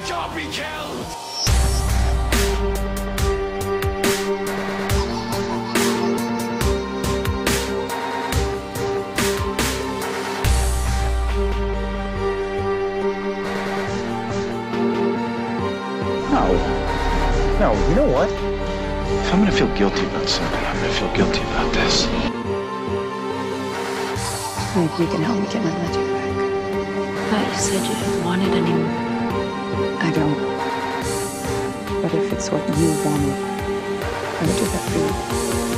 can't be killed! No, you know what? If I'm gonna feel guilty about something, I'm gonna feel guilty about this. Maybe you can help me get my magic back. But you said you didn't want it anymore. I don't. But if it's what you wanted, I would do that for you.